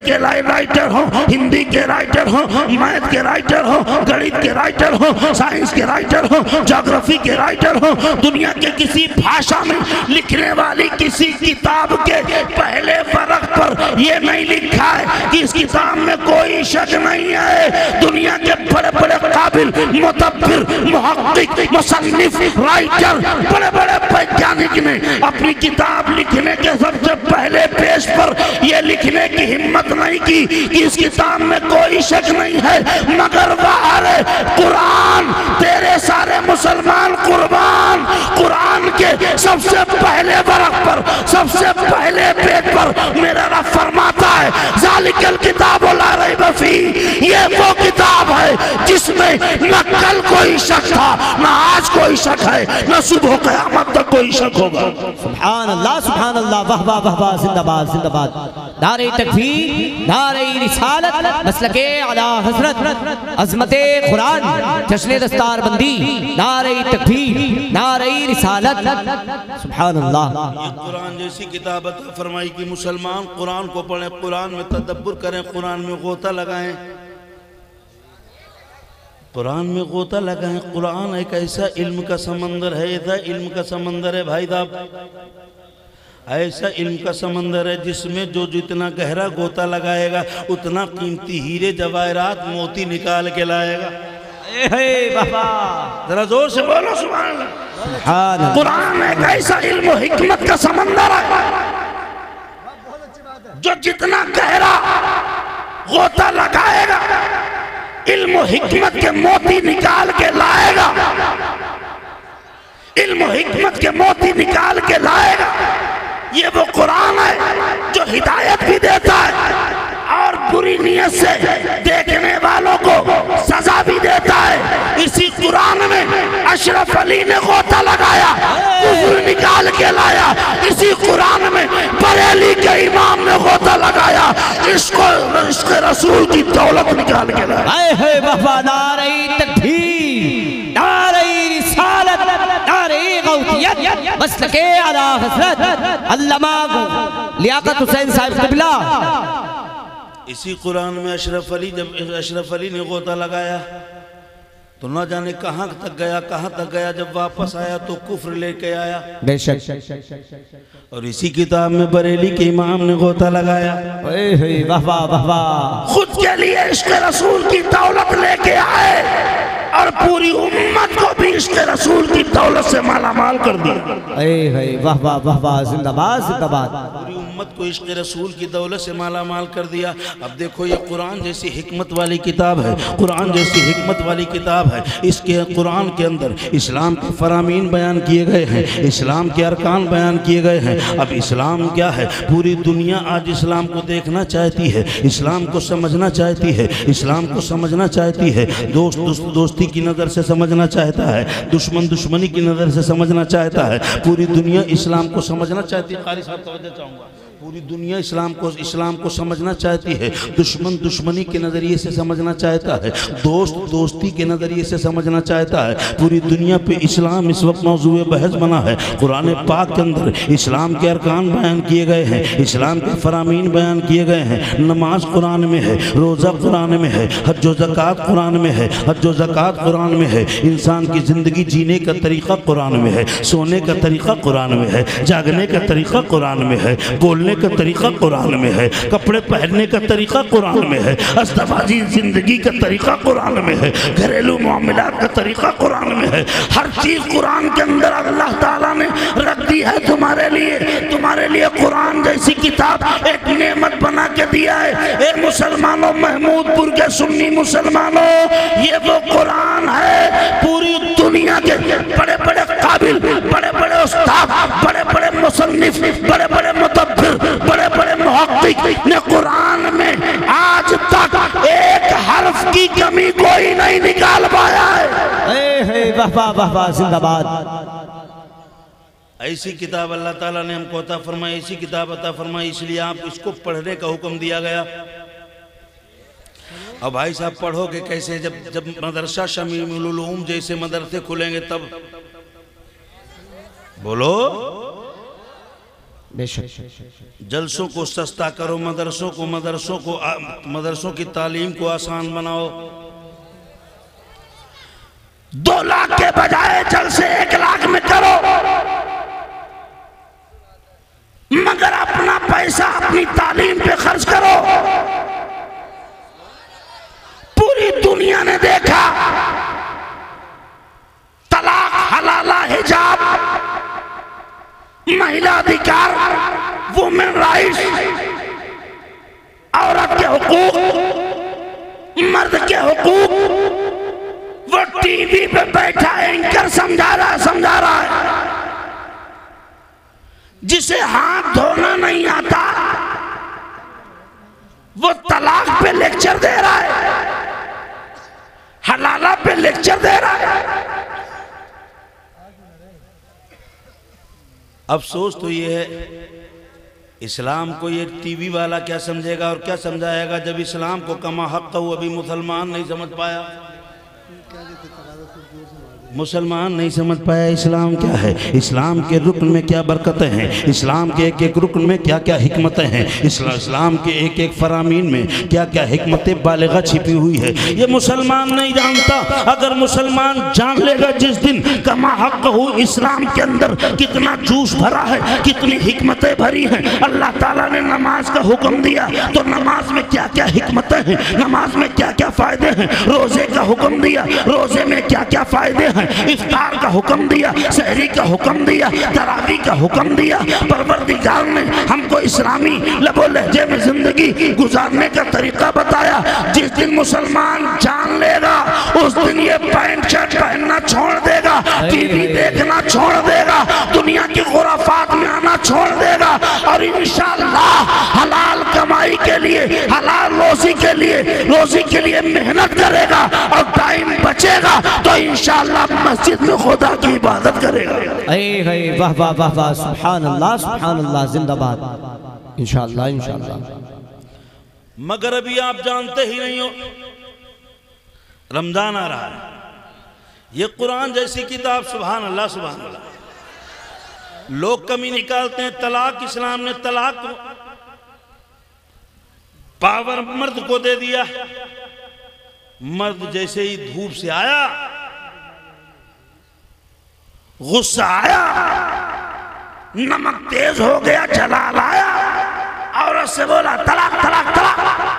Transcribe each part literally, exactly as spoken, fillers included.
के राइटर हो, हिंदी के राइटर हो, मैथ के राइटर हो, गणित के राइटर हो, साइंस के राइटर हो, ज्योग्राफी के राइटर हो, दुनिया के किसी भाषा में लिखने वाली किसी किताब के पहले फरक पर यह नहीं लिखा है कि इस किताब में कोई शक नहीं है। दुनिया के बड़े बड़े काबिल मुतब्बिर, मुहक्किक, मुसन्निफ, राइटर, बड़े बड़े वैज्ञानिक ने अपनी किताब लिखने के सबसे पहले पेज पर यह लिखने की हिम्मत नहीं की कि इस किताब में कोई शक नहीं है, मगर बाहर कुरान तेरे सारे मुसलमान कुर्बान कुरान के सबसे पहले बरख पर सबसे पहले पेज पर मेरा रब फरमाता है ज़ालिकल किताब ला रैब फीह, ये वो किताब है जिसमें न कल कोई शक था, न आज कोई शक है, न सुबह क़यामत तक कोई शक होगा। सुभान अल्लाह, सुभान अल्लाह, वाह वाह वाह वाह, जिंदाबाद जिंदाबाद। नारे तकबीर, नारे रिसालत, मसलके आला हज़रत, अज़मते कुरान, जश्न दस्तार बंदी, नारे तकबीर, नारे रिसालत, सुभान अल्लाह। ये कुरान जैसी किताब अता फरमाई कि मुसलमान कुरान को पढ़ें, कुरान में तदब्बुर करें, कुरान में गोता लगाएं, कुरान में गोता लगाएं। कुरान एक ऐसा इल्म का समंदर है, ऐसा इल्म का समंदर है भाई साहब, ऐसा इल्म का समंदर है जिसमें जो जितना गहरा गोता लगाएगा उतना कीमती हीरे जवाहरात मोती निकाल के लाएगा। जरा जोर से बोलो सुभान अल्लाह। कुरान एक ऐसा इल्म हिकमत का समंदर है जो जितना गहरा गोता लगाएगा इल्म हिकमत के मोती निकाल के लाएगा, इल्म हिकमत के मोती निकाल के लाएगा। ये वो कुरान है जो हिदायत भी देता है और बुरी नीयत से देखने वालों को सजा भी देता है। इसी कुरान में अशरफ अली ने गोता लगाया, कुफ्र निकाल के लाया। इसी कुरान में बरेली के इमाम ने गोता लगाया, इसको इश्क रसूल की दौलत निकाल के लाया। आए बाबा, नारे तकबीर, नारे रिसालत, नारे गौतियत, मसलके आला हज़रत अल्लामा लियाकत हुसैन साहब क़िबला। इसी कुरान में अशरफ अली, जब अशरफ अली ने गोता लगाया तो न जाने कहाँ तक गया, कहाँ तक गया। जब वापस आया तो कुफ्र लेके आया, बेशक। और इसी किताब में बरेली के इमाम ने गोता लगाया, वाह वाह वाह वाह, खुद के लिए इश्क रसूल की दौलत लेके आए और पूरी उम्मत को भी इश्क रसूल की दौलत से मालामाल कर दिया। वाह वाह वाह वाह, जिंदाबाद जिंदाबाद। पूरी उम्मत को इश्क रसूल की दौलत से मालामाल कर दिया। अब देखो ये कुरान जैसी हिकमत वाली किताब है, कुरान जैसी हिकमत वाली किताब है। इसके कुरान के अंदर इस्लाम के फरामीन बयान किए गए हैं, इस्लाम के अरकान बयान किए गए हैं। अब इस्लाम क्या है, पूरी दुनिया आज इस्लाम को देखना चाहती है, इस्लाम को समझना चाहती है, इस्लाम को समझना चाहती है। दोस्त दोस्त दोस्ती की नज़र से समझना चाहता है, दुश्मन दुश्मनी की नज़र से समझना चाहता है। पूरी दुनिया इस्लाम को समझना चाहती है। कारी साहब तवज्जो चाहूँगा, पूरी दुनिया इस्लाम को इस्लाम को समझना चाहती है, दुश्मन दुश्मनी के नज़रिए से समझना चाहता है, दोस्त दोस्ती के नज़रिए से समझना चाहता है। पूरी दुनिया पे इस्लाम इस वक्त मौजूए बहस बना है। कुरान पाक के अंदर इस्लाम के अरकान बयान किए गए हैं, इस्लाम के फरामीन बयान किए गए हैं। नमाज कुरान में है, रोज़ा कुरान में है, हज व ज़कात कुरान में है, हज व ज़कात कुरान में है। इंसान की ज़िंदगी जीने का तरीक़ा कुरान में है, सोने का तरीक़ा कुरान में है, जागने का तरीक़ा कुरान में है, बोलने का तरीका कुरान में है, कपड़े पहनने का तरीका कुरान में है, अस्तवाजी जिंदगी का तरीका कुरान में है, घरेलू मामलात का तरीका कुरान में है। हर चीज कुरान के अंदर अल्लाह ताला ने रख दी है तुम्हारे लिए। तुम्हारे लिए कुरान जैसी किताब एक नेमत बना के दिया है। ए मुसलमानों, महमूदपुर के सुन्नी मुसलमानों, ये वो कुरान है पूरी दुनिया के बड़े बड़े काबिल, बड़े बड़े उस्ताद, बड़े बड़े मुसन्निफ, बड़े बड़े मुतब्बिर, बड़े बड़े मुहक्किक ने कुरान में आज तक एक हर्फ की कमी कोई नहीं निकाल पाया है। वाह वाह वाह वाह, जिंदाबाद। ऐसी किताब अल्लाह ताला ने हमको अता फरमाई, ऐसी किताब अता फरमाई, इसलिए आप इसको पढ़ने का हुक्म दिया गया। अब भाई साहब पढ़ोगे कैसे? जब जब मदरसा शमीउल उलूम जैसे मदरसे खुलेंगे तब। बोलो, बेशक। जलसों को सस्ता करो, मदरसों को मदरसों को मदरसों की तालीम को आसान बनाओ। दो लाख के बजाय जलसे एक लाख में करो, मगर अपना पैसा अपनी तालीम पे खर्च करो। पूरी दुनिया ने देखा तलाक, हलाला, हिजाब, महिला अधिकार, वुमेन राइट्स, औरत के हुकूक, मर्द के हुकूक, वो टीवी पे बैठा एंकर समझा रहा समझा रहा है। जिसे हाथ धोना नहीं आता वो तलाक पे लेक्चर दे रहा है, हलाला पे लेक्चर दे रहा है। अफसोस तो ये है, इस्लाम को ये टीवी वाला क्या समझेगा और क्या समझाएगा जब इस्लाम को कमा हक का वो अभी मुसलमान नहीं समझ पाया। मुसलमान नहीं समझ पाया इस्लाम क्या है, इस्लाम के रुकन में क्या बरकतें हैं, इस्लाम के एक एक रुकन में क्या क्या हिकमतें हैं, इस्लाम के एक एक फरामीन में क्या क्या हिकमतें बालिगा छिपी हुई है, ये मुसलमान नहीं जानता। अगर मुसलमान जान लेगा जिस दिन कमा हक हो इस्लाम के अंदर कितना जूस भरा है, कितनी हिकमतें भरी हैं। अल्लाह ताला ने नमाज का हुक्म दिया तो नमाज में क्या क्या हिकमतें हैं, नमाज में क्या क्या फायदे हैं। रोजे का हुक्म दिया, रोजे में क्या क्या फायदे हैं। इफ्तार का हुक्म दिया, सहरी का हुक्म दिया, तरावी का हुक्म दिया। परवरदिगार ने हमको इस्लामी लबो लहजे में जिंदगी गुजारने का तरीका बताया। जिस दिन मुसलमान जान लेगा उस दिन ये पैंट शर्ट पहनना छोड़ देगा, टीवी देखना छोड़ देगा, दुनिया की खुराफात में आना छोड़ देगा और इंशाअल्लाह हलाल कमाई के लिए, हलाल रोजी के लिए, रोजी के लिए मेहनत करेगा और टाइम बचेगा तो इंशाअल्लाह मस्जिद में खुदा की इबादत करेगा। अरे वाह वाह वाह वाह, सुभान अल्लाह सुभान अल्लाह, जिंदाबाद। इंशाअल्लाह इंशाअल्लाह। मगर अभी आप जानते ही नहीं हो, रमजान आ रहा है, ये कुरान जैसी किताब, सुभान अल्लाह सुभान अल्लाह। लोग कमी निकालते हैं, तलाक, इस्लाम ने तलाक को पावर मर्द को दे दिया। मर्द जैसे ही धूप से आया, गुस्सा आया, नमक तेज हो गया, जलाल आया, औरत से बोला तलाक तलाक तलाक।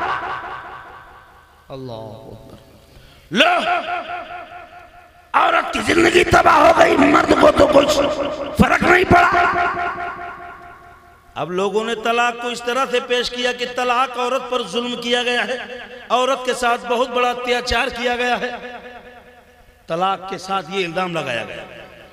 अल्लाह, लो औरत की जिंदगी तबाह हो गई, मर्द को तो कुछ फर्क नहीं पड़ा। अब लोगों ने तलाक को इस तरह से पेश किया कि तलाक औरत पर जुल्म किया गया है, औरत के साथ बहुत बड़ा अत्याचार किया गया है। तलाक के साथ ये इल्जाम लगाया गया।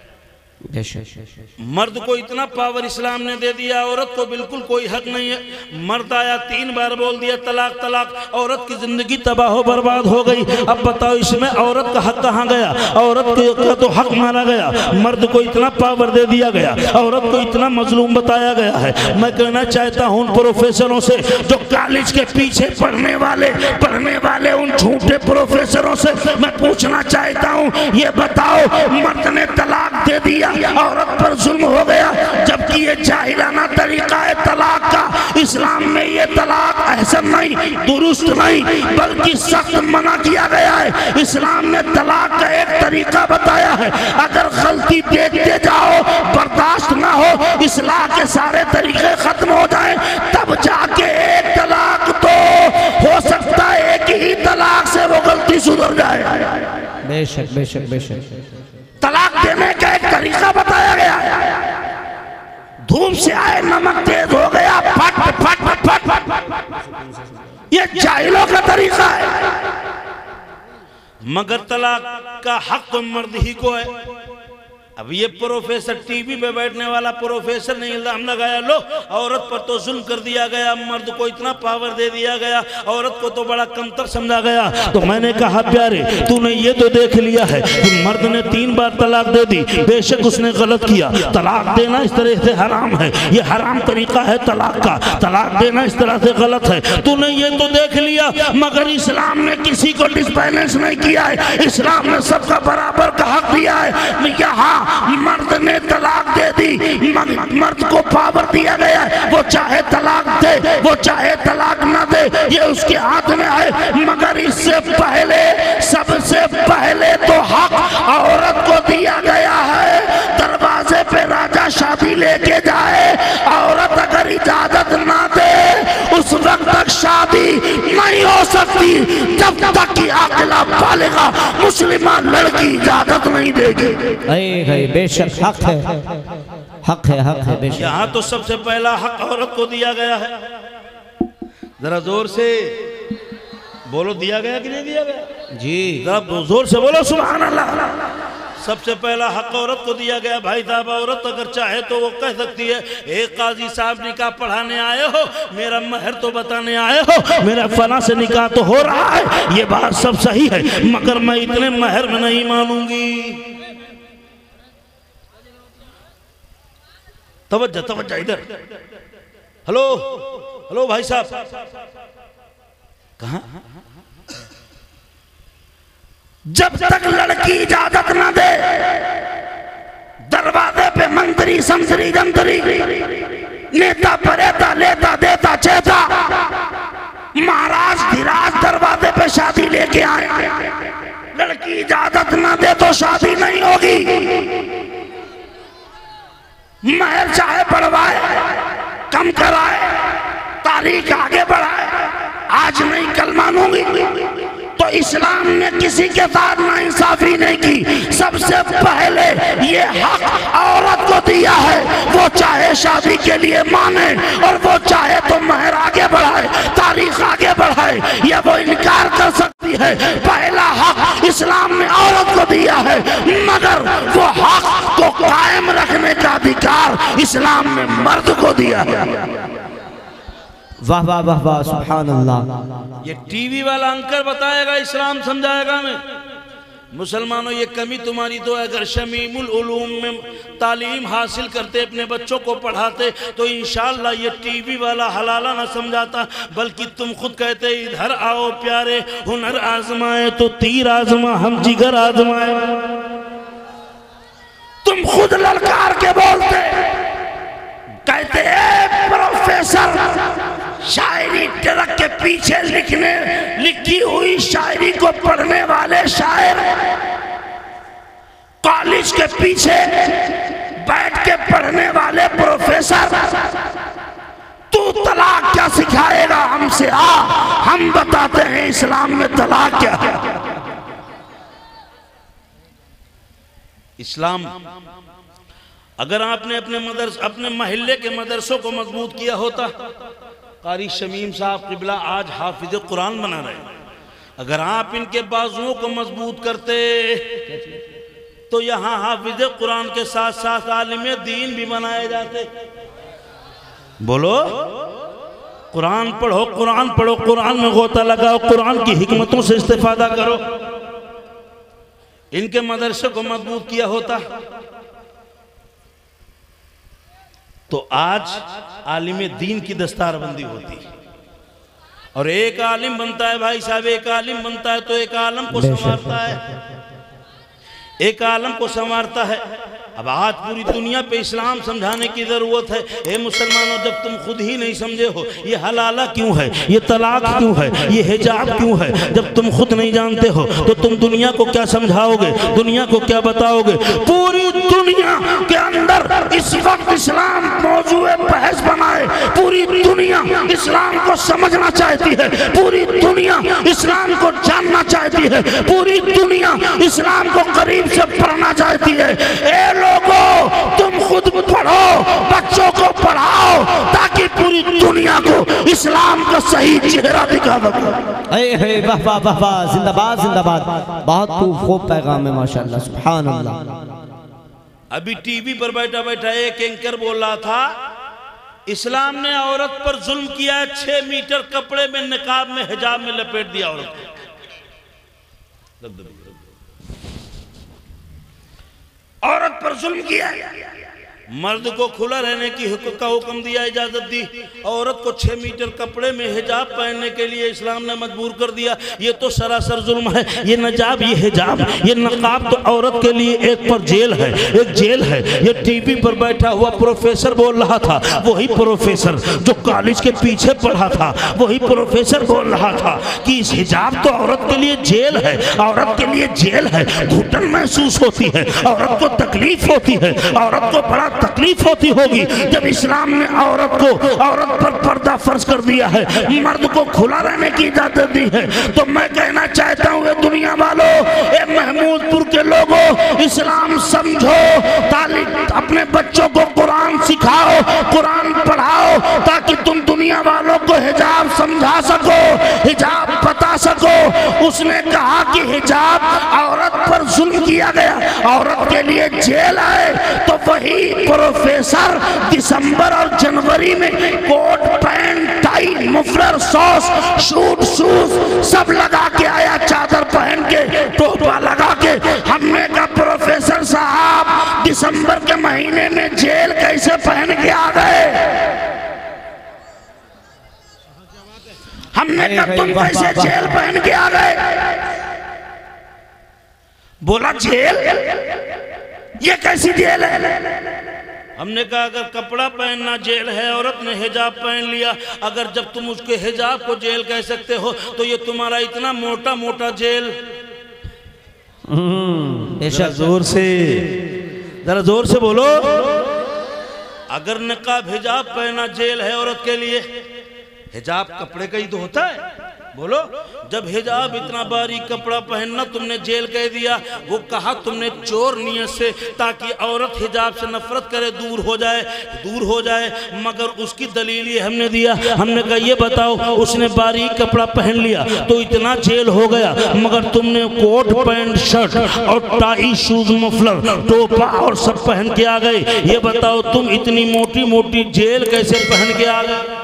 मर्द को इतना पावर इस्लाम ने दे दिया, औरत को बिल्कुल कोई हक नहीं है। मर्द आया तीन बार बोल दिया तलाक तलाक, औरत की जिंदगी तबाह बर्बाद हो गई। अब बताओ इसमें औरत का हक कहाँ गया? औरत का तो हक माना गया, मर्द को इतना पावर दे दिया गया, औरत को इतना मजलूम बताया गया है। मैं कहना चाहता हूँ उन प्रोफेसरों से जो कॉलेज के पीछे पढ़ने वाले पढ़ने वाले उन झूठे प्रोफेसरों से मैं पूछना चाहता हूँ, ये बताओ मर्द ने तलाक दे दिया, औरत पर जुल्म हो गया, जबकि ये जाहिलाना तरीका है तलाक का। इस्लाम में ये तलाक अहसन नहीं, दुरुस्त नहीं, बल्कि सख्त मना किया गया है। इस्लाम ने तलाक का एक तरीका बताया है, अगर गलती देखते जाओ, बर्दाश्त ना हो, इस्लाह के सारे तरीके खत्म हो जाएं, तब जाके एक तलाक तो हो सकता है, एक ही तलाक से वो गलती सुधर जाए। बेशक बेशक बेशक। तलाक देने का एक तरीका बताया गया है। धूप से आए, नमक तेज हो गया, फट फट फट फट, ये जाहिलों का तरीका है। मगर तलाक का हक तो मर्द ही को है। अब ये प्रोफेसर टीवी पे बैठने वाला प्रोफेसर ने इल्जाम लगाया, लो औरत पर तो जुल्म कर दिया गया, मर्द को इतना पावर दे दिया गया, औरत को तो बड़ा कमतर समझा गया। तो मैंने कहा प्यारे, तूने ये तो देख लिया है कि मर्द ने तीन बार तलाक दे दी, बेशक उसने गलत किया। तलाक देना इस तरह से हराम है, ये हराम तरीका है तलाक का, तलाक देना इस तरह से गलत है। तूने ये तो देख लिया, मगर इस्लाम ने किसी को डिसबैलेंस नहीं किया है। इस्लाम ने सबका बराबर का हक दिया है। यहाँ जहां मर्द ने तलाक दे दी, मर्द को पावर दिया गया है, वो चाहे तलाक दे, वो चाहे तलाक न दे, ये उसके हाथ में है। मगर इससे पहले, सबसे पहले तो हक औरत को दिया गया है। दरवाजे पे राजा शादी लेके जाए, औरत अगर इजाजत ना दे उस वक्त तक शादी नहीं हो सकती जब तक कि आकिला बालिगा मुस्लिमान लड़की इजाजत नहीं देगी। बेशक हक है, हक है, हक है बेशक। यहाँ तो सबसे पहला हक औरत को दिया गया है। जरा जोर से बोलो, दिया गया कि नहीं दिया गया जी? जरा जोर से बोलो सुभान अल्लाह। सबसे पहला हक औरत को दिया गया। भाई साहब, औरत अगर चाहे तो वो कह सकती है, एक काजी साहब निकाह पढ़ाने आए हो, मेरा महर तो बताने आए हो, मेरा फला से निकाह तो हो रहा है, ये बात सब सही है, मगर मैं इतने महर में नहीं मानूंगी। तवज्जो तवज्जो इधर। हेलो हेलो भाई साहब, कहाँ? जब तक लड़की इजाजत ना दे, दरवाजे पे मंत्री संतरी जंतरी, नेता परेता लेता देता चेता, महाराज धीराज दरवाजे पे शादी लेके आए, लड़की इजाजत ना दे तो शादी नहीं होगी। महर चाहे बढ़वाए कम कराए, तारीख आगे बढ़ाए, आज नहीं कल मानूंगी, तो इस्लाम ने किसी के साथ नाइंसाफी नहीं की। सबसे पहले ये हक औरत को दिया है, वो चाहे शादी के लिए माने और वो चाहे तो महर आगे बढ़ाए, तारीख आगे बढ़ाए, या वो इनकार कर सकती है। पहला हक इस्लाम ने औरत को दिया है, मगर वो हक को कायम रखने का अधिकार इस्लाम ने मर्द को दिया है। वाह वाह वाह वाह सुभान अल्लाह। ये टीवी वाला अंकर बताएगा, इस्लाम समझाएगा मैं। मुसलमानों, ये कमी तुम्हारी तो है। अगर शमीमुल उलूम में तालीम हासिल करते, अपने बच्चों को पढ़ाते, तो इंशाअल्लाह ये टीवी वाला हलाला ना समझाता, बल्कि तुम खुद कहते इधर आओ प्यारे, हुनर आजमाए तो तीर आजमा, हम जिगर आजमाए। तुम खुद ललकार के बोलते, कहते ए प्रोफेसर, शायरी ट्रक के पीछे लिखने लिखी हुई शायरी को पढ़ने वाले शायर, कॉलेज के पीछे बैठ के पढ़ने वाले प्रोफेसर, तू तलाक क्या सिखाएगा हमसे? आ, हम बताते हैं इस्लाम में तलाक क्या है। इस्लाम, अगर आपने अपने मदरस अपने महल्ले के मदरसों को मजबूत किया होता, कारी शमीम साहब क़िबला आज हाफिज कुरान बना रहे हैं, अगर आप इनके बाजुओं को मजबूत करते तो यहाँ हाफिज कुरान के साथ साथ आलिम दीन भी बनाए जाते। बोलो, कुरान पढ़ो, कुरान पढ़ो, कुरान में गोता लगाओ, कुरान की हिकमतों से इस्तेफादा करो। इनके मदरसे को मजबूत किया होता तो आज आलिम दीन की दस्तारबंदी होती। और एक आलिम बनता है भाई साहब, एक आलिम बनता है तो एक आलम को संवारता है, एक आलम को संवारता है। अब आज पूरी दुनिया पे इस्लाम समझाने की जरूरत है। ए मुसलमानों, जब तुम खुद ही नहीं समझे हो ये हलाला क्यों है, ये तलाक क्यों है, ये हिजाब क्यों है, जब तुम खुद नहीं जानते हो तो तुम दुनिया को क्या समझाओगे, दुनिया को क्या बताओगे? पूरी दुनिया के अंदर इस वक्त इस्लाम मौजूए बहस बनाए, पूरी दुनिया इस्लाम को समझना चाहती है, पूरी दुनिया इस्लाम को जानना चाहती है, पूरी दुनिया इस्लाम को करीब से पढ़ना चाहती है। ए लोगों, तुम खुद पढ़ो, बच्चों को पढ़ाओ, ताकि पूरी दुनिया को इस्लाम का सही चेहरा दिखा सको। वाह वाह वाह वाह, जिंदाबाद जिंदाबाद, बहुत खूब पैगाम है माशाअल्लाह, सुभान अल्लाह। अभी टीवी पर बैठा बैठा एक एंकर बोल रहा था, इस्लाम ने औरत पर जुल्म किया है, छह मीटर कपड़े में, निकाब में, हिजाब में लपेट दिया औरत को। औरत पर जुल्म किया, मर्द को खुला रहने की हुक्म का हुक्म दिया, इजाजत दी। औरत को छह मीटर कपड़े में हिजाब पहनने के लिए इस्लाम ने मजबूर कर दिया। ये तो सरासर जुल्म है। ये नजाब, ये हिजाब, ये नकाब तो औरत के लिए एक पर जेल है, एक जेल है। ये टीवी पर बैठा हुआ प्रोफेसर बोल रहा था, वही प्रोफेसर जो कॉलेज के पीछे पढ़ा था, वही प्रोफेसर बोल रहा था कि इस हिजाब तो औरत के लिए जेल है, औरत के लिए जेल है। घुटन महसूस होती है, औरत को तकलीफ होती है, औरत को बड़ा तकलीफ होती होगी जब इस्लाम ने औरत को, औरत पर पर्दा फर्ज कर दिया है, मर्द को खुला रहने की इजाजत दी है। तो मैं कहना चाहता हूँ ये दुनिया वालों, ए महमूदपुर के लोगों, इस्लाम समझो, तालीम अपने बच्चों को कुरान सिखाओ, कुरान पढ़ाओ, ताकि तुम दुनिया वालों को हिजाब समझा सको, हिजाब बता सको। उसने कहा कि हिजाब औरत पर जुल्म किया गया, औरत के लिए जेल है। तो वही प्रोफेसर दिसंबर और जनवरी में कोट पैंट टाई मुफलर सॉस शूट शूज सब लगा के आया, चादर पहन के, टोपा लगा के। हमने कहा प्रोफेसर साहब दिसंबर के महीने में जेल कैसे पहन के आ गए? हमने कहा तुम कैसे जेल पहन के आ गए? बोला जेल, ये कैसी जेल है? हमने कहा अगर कपड़ा पहनना जेल है, औरत ने हिजाब पहन लिया, अगर जब तुम उसके हिजाब को जेल कह सकते हो तो ये तुम्हारा इतना मोटा मोटा जेल। जरा जोर से, जरा जोर से बोलो। अगर नकाब हिजाब पहनना जेल है औरत के लिए, हिजाब कपड़े का ही तो होता है, बोलो। जब हिजाब इतना बारीक कपड़ा पहनना तुमने जेल कह दिया, वो कहा तुमने चोर नियत से, ताकि औरत हिजाब से नफरत करे, दूर हो जाए, दूर हो जाए। मगर उसकी दलील ये हमने दिया, हमने कहा ये बताओ, उसने बारीक कपड़ा पहन लिया तो इतना जेल हो गया, मगर तुमने कोट पैंट शर्ट और टाई शूज मफलर टोपा और सब पहन के आ गए, ये बताओ तुम इतनी मोटी मोटी जेल कैसे पहन के आ गए?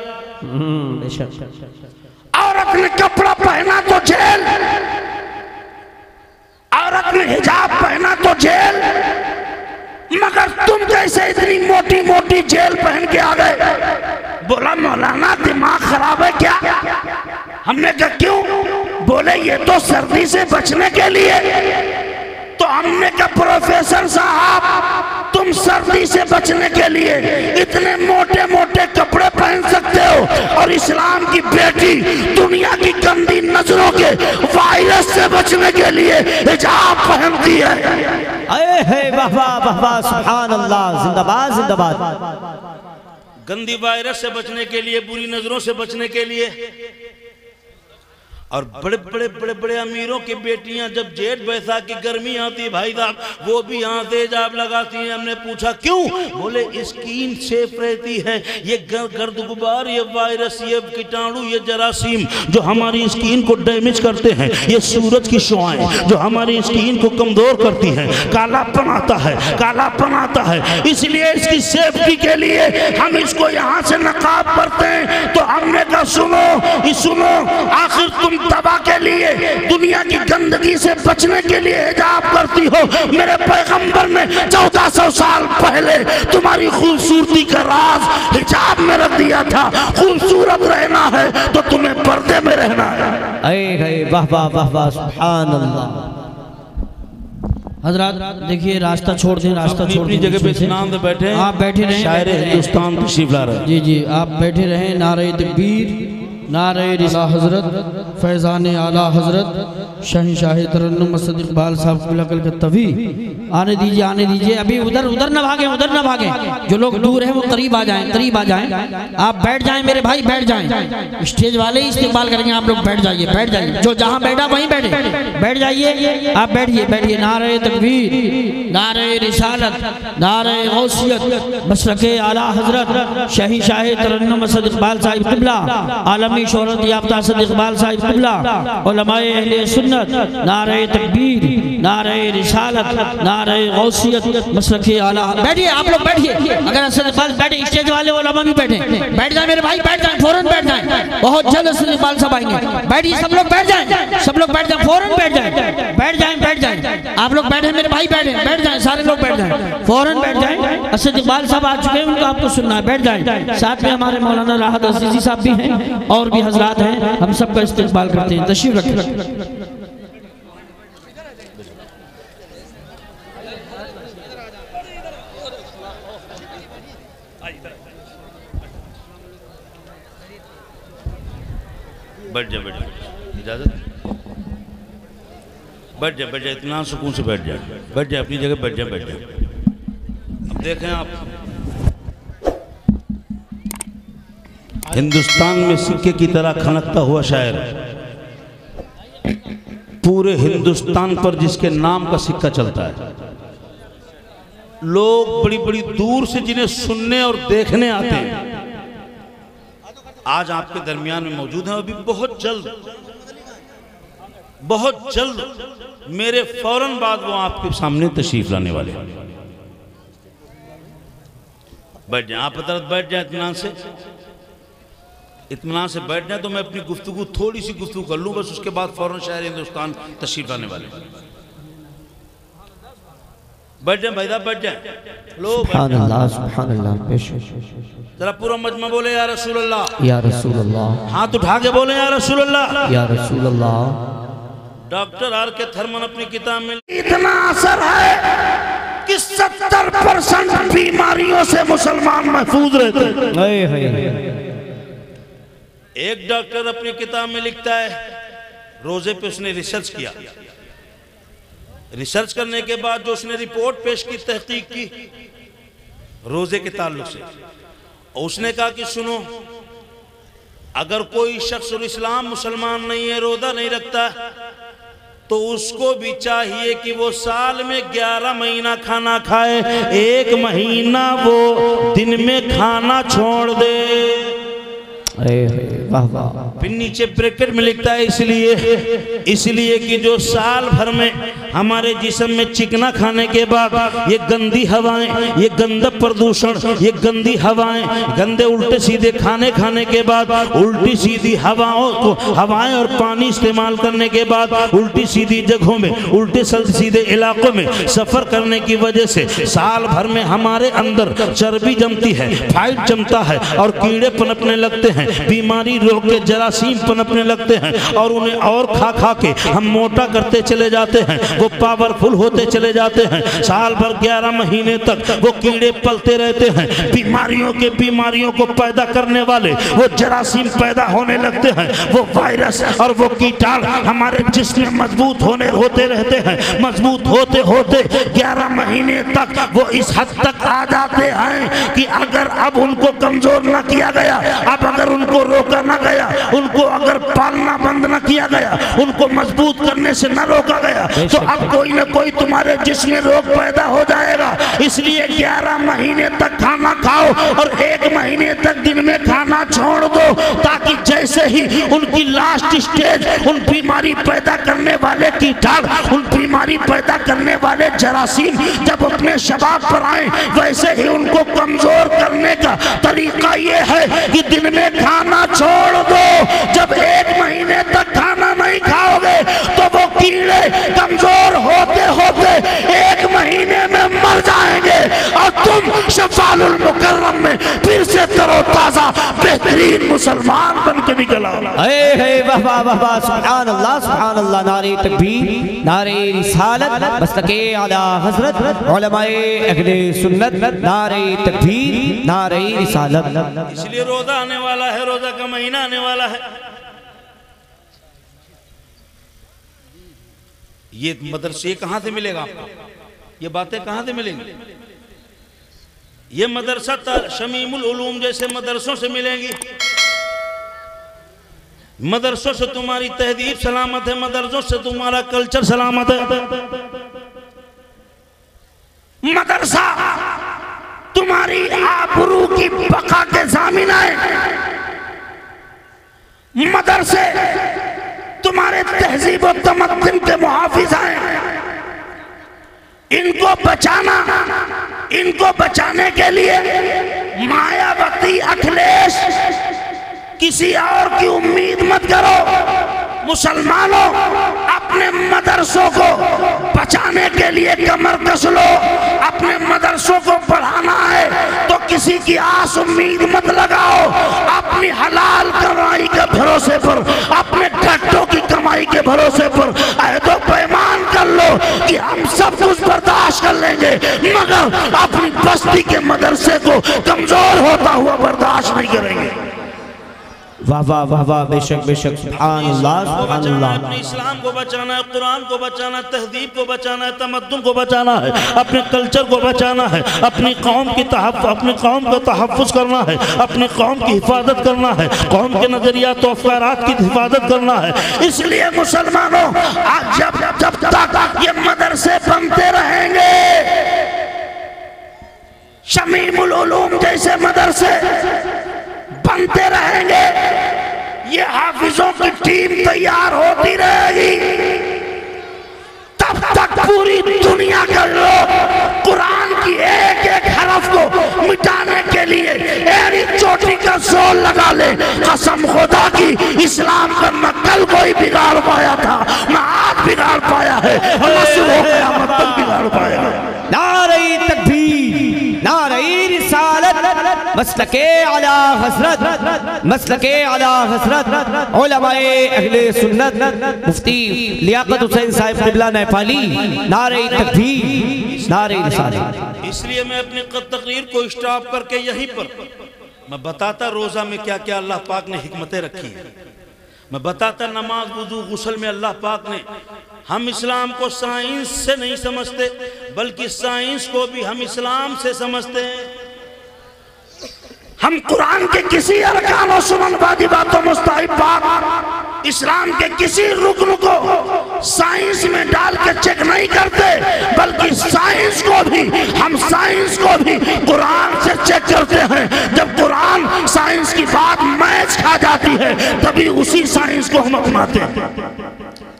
औरत ने कपड़ा पहना तो जेल, औरत ने हिजाब पहना तो जेल, मगर तुम कैसे इतनी मोटी मोटी जेल पहन के आ गए? बोला मौलाना दिमाग खराब है क्या? हमने कहा क्यों? बोले ये तो सर्दी से बचने के लिए। तो हमने कहा प्रोफेसर साहब तुम सर्दी से बचने के लिए इतने मोटे मोटे कपड़े पहन सकते हो, और इस्लाम की बेटी दुनिया की गंदी नजरों के वायरस से बचने के लिए हिजाब पहनती है। अरे है वाह वाह वाह वाह, सुभान अल्लाह, जिंदाबाद जिंदाबाद। गंदी वायरस से बचने के लिए, बुरी नजरों से बचने के लिए। और बड़े बड़े बड़े बड़े अमीरों की बेटियां जब जेठ बैसाख की गर्मी आती है भाई साहब, वो भी यहाँ से हिजाब लगाती हैं। हमने पूछा क्यों? बोले स्किन सेफ रहती है, ये गर्द गुबार, ये वायरस, ये कीटाणु, ये जरासीम जो हमारी स्किन को डैमेज करते हैं, ये सूरज की शुआएं जो हमारी स्किन को कमजोर करती हैं, कालापन आता है, कालापन आता है। इसलिए इसकी सेफ्टी के लिए हम इसको यहाँ से नकाब करते हैं। तो हमने कहा सुनो सुनो, आखिर तुम दवा के लिए, दुनिया की गंदगी से बचने के लिए हिजाब करती हो। मेरे पैगंबर ने चौदह सौ साल पहले तुम्हारी खूबसूरती का राज हिजाब में रख दिया था। खूबसूरत रहना है तो तुम्हें पर्दे में रहना है। अरे वाह वाह वाह वाह, सुभान अल्लाह। हजरत देखिए रास्ता छोड़ दें, रास्ता छोड़ दें, जगह पे इत्मीनान से बैठे, आप बैठे रहें। शायर हिंदुस्तान तशरीफ ला रहे हैं। जी जी आप बैठे रहें। नारे तकबीर, नारे रिसा हजरत, फैज़ान आला हजरत शहंशाह तरन्नुम मसद इकबाल साहब कल के तभी आने दीजिए, आने दीजिए। अभी उधर उधर ना भागें, उधर ना भागें। जो लोग दूर हैं वो करीब आ जाएं, करीब आ जाएं। आप बैठ जाएं मेरे भाई, बैठ जाएं। स्टेज वाले ही इस्तेमाल करेंगे, आप लोग बैठ जाइए, बैठ जाइए। जो जहाँ बैठा वहीं बैठे, बैठ जाइए, आप बैठिए, बैठिए। नारे तकबीर, नारे रिसालत, नारे गौसियत, मसलके आला हजरत शहंशाह तरन्नुम मसद इकबाल साहब क़िबला आलम आलमी शोहरत याफ्ता सद इकबाल साहिब क़िबला, उलमाए अहले सुन्नत, नारे तकबीर, नारे रिसालत, नारे गौसियत, मसलके आला। बैठिए आप लोग बैठिए, अगर असद इकबाल बैठे, स्टेज वाले उलमा भी बैठे, बैठ जाए मेरे भाई, बैठ जाए, फौरन बैठ जाए, बहुत जल्द असद इकबाल साहब आएंगे। बैठिए सब लोग बैठ जाए, सब लोग बैठ जाए, फौरन बैठ जाए, बैठ जाए, बैठ जाए। आप लोग बैठे मेरे भाई, बैठे, बैठ जाए, सारे लोग बैठ जाए, फौरन बैठ जाए। असद इकबाल साहब आ चुके हैं, उनको आपको सुनना है, बैठ जाए। साथ में हमारे मौलाना राहत अजीजी साहब भी हैं और भी हजरात हैं, हम सबका इस्तेकबाल करते हैं। तशरीफ रखें। बैठ जा, बैठ जा, इजाजत, बैठ जा, बैठ जा, इतना सुकून से बैठ जा, बैठ जा, अपनी जगह बैठ जा, बैठ जा। अब देखें आप, हिंदुस्तान में सिक्के की तरह खनकता हुआ शायर, पूरे हिंदुस्तान पर जिसके नाम का सिक्का चलता है, लोग बड़ी बड़ी दूर से जिन्हें सुनने और देखने आते हैं, आज आपके दरमियान में मौजूद हैं। अभी बहुत जल्द, बहुत जल्द मेरे फौरन बाद वो आपके सामने तशरीफ लाने वाले। बैठ जाए, आप तरफ बैठ जाए, इत्मीनान से, इत्मीनान से बैठ जाए, तो मैं अपनी गुफ्तगू थोड़ी सी गुफ्तगू कर लूँ बस, उसके बाद फौरन शायर हिंदुस्तान तशरीफ लाने वाले। बैठ जाए भाई साहब, बैठ जाए। लो सुभान अल्लाह, सुभान अल्लाह। जरा पूरा मजमा बोले या रसूल अल्लाह, या रसूल अल्लाह। हाथ उठा के बोले या रसूल अल्लाह, या रसूल अल्लाह। डॉक्टर आर के थर्मन अपनी किताब में इतना असर है कि सत्तर परसेंट बीमारियों से मुसलमान महफूज रहते हैं। एक डॉक्टर अपनी किताब में लिखता है, रोजे पे उसने रिसर्च किया, रिसर्च करने के बाद जो उसने रिपोर्ट पेश की, तहकीक की रोजे के ताल्लुक से, उसने कहा कि सुनो, अगर कोई शख्स इस्लाम मुसलमान नहीं है, रोजा नहीं रखता, तो उसको भी चाहिए कि वो साल में ग्यारह महीना खाना खाए, एक महीना वो दिन में खाना छोड़ दे। वाह वाह। फिर नीचे ब्रैकेट में लिखता है, इसलिए इसलिए कि जो साल भर में हमारे जिस्म में चिकना खाने के बाद ये गंदी हवाएं, ये गंदा प्रदूषण, ये गंदी हवाएं, गंदे उल्टे सीधे खाने खाने के बाद उल्टी सीधी हवाओं को, हवाएं और पानी इस्तेमाल करने के बाद उल्टी सीधी जगहों में, उल्टे सीधे इलाकों में सफर करने की वजह से साल भर में हमारे अंदर चर्बी जमती है, फाइट जमता है और कीड़े पनपने लगते हैं, बीमारी रोग के जरासीम पनपने लगते हैं और उन्हें और खा खा के हम मोटा करते चले जाते हैं, वो पावरफुल होते चले जाते हैं। साल भर ग्यारह महीने तक वो कीड़े पलते रहते हैं, बीमारियों के बीमारियों को पैदा करने वाले वो जरासीम पैदा होने लगते हैं, वो वायरस और वो कीटाणु हमारे जिस्म में मजबूत होने होते रहते हैं। मजबूत होते होते ग्यारह महीने तक वो इस हद तक आ जाते हैं कि अगर अब उनको कमजोर न किया गया, अब अगर उनको रोका न गया, उनको अगर पालना बंद न किया गया, उनको मजबूत करने से न रोका गया, तो अब कोई न कोई तुम्हारे जिस्म में रोग पैदा हो जाएगा। इसलिए ग्यारह महीने तक खाना खाओ और एक महीने तक दिन में खाना छोड़ दो, ताकि जैसे ही उनकी लास्ट स्टेज, उन बीमारी पैदा करने वाले कीटाणु, उन बीमारी पैदा करने वाले जरासीम जब अपने शबाब पर आए, वैसे ही उनको कमजोर करने का तरीका ये है कि दिन में खाना छोड़ दो। जब एक महीने तक खाना नहीं खाओगे तो वो कीड़े कमजोर होते होते एक महीने में मर जाएंगे और तुम शफ़ाउल मुकर्रम में फिर से तरोताजा बेहतरीन मुसलमान बन के निकल आओ। वाह वाह वाह वाह, सुभान अल्लाह, सुभान अल्लाह। नारे तकबीर, नारे रिसालत, मसलके आला हज़रत, उलमाए अहले सुन्नत, नारे तकबीर, नारे रिसालत। इसलिए रोजा आने वाला है, रोजा का महीना आने वाला है। ये मदरसे कहां से मिलेगा आपको, ये बातें कहां से मिलेंगी? ये मदरसा शमीमुल उलूम जैसे मदरसों से मिलेंगी। मदरसों से तुम्हारी तहजीब सलामत है, मदरसों से तुम्हारा कल्चर सलामत है। मदरसा तुम्हारी आबरू की बका के ज़ामिन है। मदरसे तुम्हारे तहजीब और तमद्दुन के मुहाफिज हैं। इनको बचाना, इनको बचाने के लिए मायावती अखिलेश किसी और की उम्मीद मत करो। मुसलमानों, अपने मदरसों को बचाने के लिए कमर कस लो। अपने मदरसों को बढ़ाना है तो किसी की आस उम्मीद मत लगाओ। अपनी हलाल कमाई के भरोसे पर, अपने गड्ढों की कमाई के भरोसे पर अहदो पैमान कर लो कि हम सब कुछ बर्दाश्त कर लेंगे, मगर अपनी बस्ती के मदरसे को कमजोर होता हुआ बर्दाश्त नहीं करेंगे। वाह वाह वाह वाह, बेशक बेशक, सुभान अल्लाह सुभान अल्लाह। अपने इस्लाम को बचाना है, कुरान को बचाना है, तहजीब को बचाना है, तमद्दुन को बचाना है, अपने कल्चर को बचाना है, अपनी कौम की तहफ़्फ़ुज़, अपनी कौम का तहफ़्फ़ुज़ करना है, अपनी कौम की हिफाजत करना है, कौम के नजरियात और अफ़कारात की हिफाजत करना है। इसलिए मुसलमानों, आज जब जब तक ये मदरसे बनते रहेंगे, शमीमुल उलूम जैसे मदरसे बनते रहेंगे, ये हाफिजों की टीम तैयार होती रहेगी, तब तक पूरी दुनिया के लोग कुरान की एक एक हरफ को मिटाने के लिए एड़ी चोटी का जोर लगा ले। कसम खुदा की, इस्लाम का न कल कोई बिगाड़ पाया था, न आज बिगाड़ पाया है, न सुबह क़यामत तक बिगाड़ पाया है। नारे तकबीर, नारे रिसालत, मसलके आला हज़रत, मसलके आला हज़रत, उलमाए अहले सुन्नत, मुफ्ती लियाकत हुसैन साहिब क़िबला नेपाली, नारे तकबीर, नारे रिसालत। इसलिए मैं अपनी तकरीर को स्टॉप करके यहीं पर मैं बताता रोजा में क्या क्या अल्लाह पाक ने हिकमतें रखी हैं। मैं बताता नमाज, वुज़ू, गुस्ल में अल्लाह पाक ने, हम इस्लाम को साइंस से नहीं समझते, बल्कि साइंस को भी हम इस्लाम से समझते हैं। हम कुरान के किसी अरकान और सुनन वाजिबात मुस्तहब्बात, इस्लाम के किसी रुकन को साइंस में डाल के चेक नहीं करते, बल्कि साइंस को भी, हम साइंस को भी कुरान से चेक करते हैं। जब कुरान साइंस की बात मैच खा जाती है, तभी उसी साइंस को हम अपनाते हैं।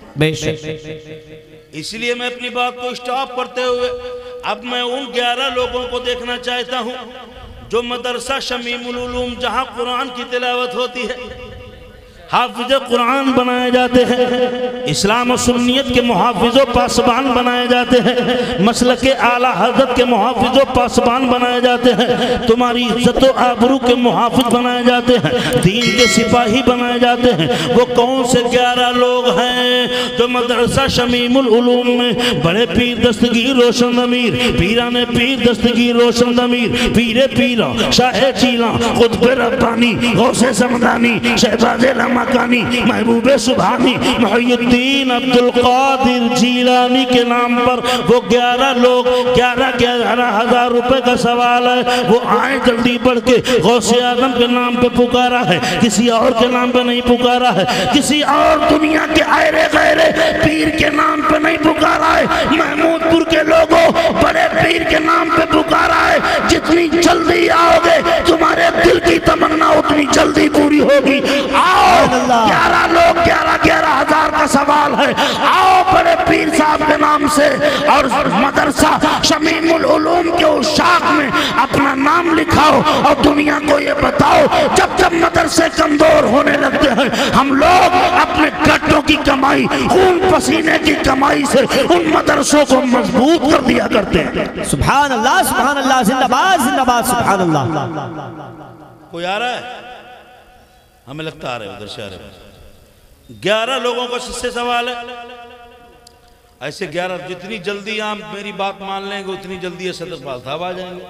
इसलिए मैं अपनी बात को स्टॉप करते हुए अब मैं उन ग्यारह लोगों को देखना चाहता हूं जो मदरसा शमीमुल उलूम, जहां कुरान की तिलावत होती है, हाफिज कुरान बनाए जाते हैं, इस्लाम और सुन्नियत के मुहाफिजो पासबान बनाए जाते हैं, मसलक के आला हज़रत के मुहाफिजो पासबान बनाए जाते हैं, तुम्हारी इज्जत व आबरू के मुहाफिज बनाए जाते हैं, दीन के सिपाही बनाए जाते हैं। वो कौन से ग्यारह लोग हैं जो मदरसा शमीमुल उलूम में बड़े पीर दस्तगीर रोशन ज़मीर, पीराने पीर दस्तगीर रोशन ज़मीर, पीरे पीरा शाह चीला खुतब रब्बानी गौसे समदानी शहबाज़े मकानी महबूबे सुभानी मुहियुद्दीन अब्दुल कादिर जीलानी के नाम पर वो ग्यारह लोग, ग्यारह ग्यारह हजार रुपए का सवाल है, वो आए जल्दी बढ़ के। गौसे आदम के नाम पे पुकारा है, किसी और के नाम पे नहीं पुकारा है, किसी और दुनिया के आयरे गैरे पीर के नाम पे नहीं पुकारा है, महमूदपुर के लोगों बड़े पीर के नाम पे पुकारा है। जितनी जल्दी आओगे तुम्हारे दिल की तमन्ना उतनी जल्दी पूरी होगी। आओ, ग्यारह लोग, ग्यारह ग्यारह हजार का सवाल है, आओ बड़े पीर साहब के नाम से और मदरसा शमीमुल उलूम के उस शाख में अपना नाम लिखाओ और दुनिया को ये बताओ। जब जब मदरसे कमजोर होने लगते हैं, हम लोग अपने गड्ढों की कमाई, खून पसीने की कमाई से उन मदरसों को मजबूत कर दिया करते हैं। सुभान अल्लाह, सुभान अल्लाह, जिंदाबाद जिंदाबाद, सुभान अल्लाह। कोई आ रहा है? हमें लगता आ रहे उधर से आ रहे। ग्यारह लोगों का इससे सवाल है, ऐसे ग्यारह, जितनी जल्दी आप मेरी बात मान लेंगे उतनी जल्दी ये सदर पाल साहब आ जाएंगे।